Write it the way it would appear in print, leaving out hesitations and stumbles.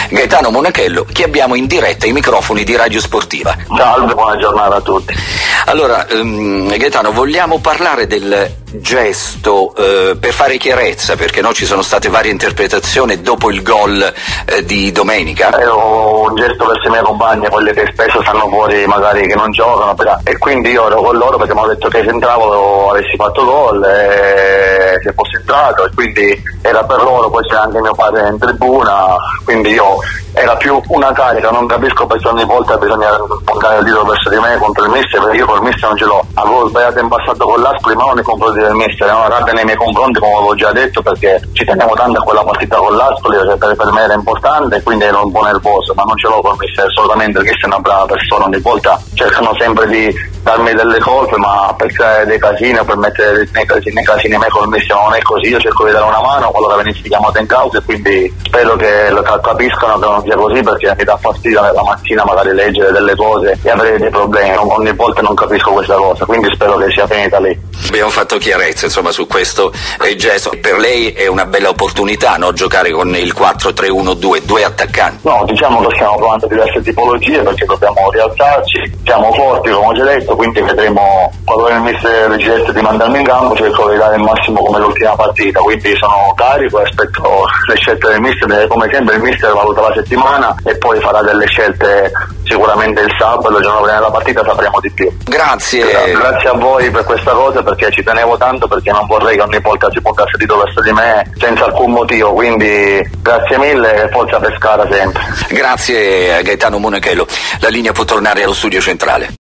Gaetano Monachello, che abbiamo in diretta ai microfoni di Radio Sportiva. Salve, buona giornata a tutti. Allora, Gaetano, vogliamo parlare del gesto per fare chiarezza, perché ci sono state varie interpretazioni dopo il gol di domenica. È un gesto verso i miei compagni, quelli che spesso stanno fuori, magari che non giocano, e quindi io ero con loro perché mi hanno detto che se entravo avessi fatto gol, se fossi entrato, e quindi era per loro. Poi c'è anche mio padre in tribuna, quindi era più una carica. Non capisco perché ogni volta bisogna puntare il dito verso di me contro il mister, perché io col mister non ce l'ho. Avevo sbagliato in passato con l'Ascoli, ma non nei confronti del mister, è una rabbia nei miei confronti, come avevo già detto, perché ci teniamo tanto a quella partita con l'Ascoli, per me era importante, e quindi ero un po' nervoso, ma non ce l'ho col mister assolutamente, perché è una brava persona. Ogni volta cercano sempre di darmi delle colpe, ma per creare dei casini o per mettere nei casini me col mister, ma non è così. Io cerco di dare una mano qualora venissi chiamato in causa, e quindi spero che lo capiscano che non sia così, perché mi dà fastidio la mattina magari leggere delle cose e avere dei problemi. Ogni volta non capisco questa cosa, quindi spero che sia finita lì. Abbiamo fatto chiarezza su questo gesto. Per lei è una bella opportunità, giocare con il 4-3-1-2, due attaccanti. No, diciamo che stiamo provando diverse tipologie, perché dobbiamo rialzarci, siamo forti come ho già detto, quindi vedremo quando il mister decide di mandarmi in campo, cerco di dare il massimo come l'ultima partita, quindi sono carico e aspetto le scelte del mister. Come sempre il mister valuta la settimana e poi farà delle scelte sicuramente il sabato, il giorno prima della partita sapremo di più. Grazie. Grazie a voi per questa cosa, perché ci tenevo tanto, perché non vorrei che ogni volta si puntasse dito verso di me senza alcun motivo, quindi grazie mille e forza Pescara sempre. Grazie a Gaetano Monachello. La linea può tornare allo studio centrale.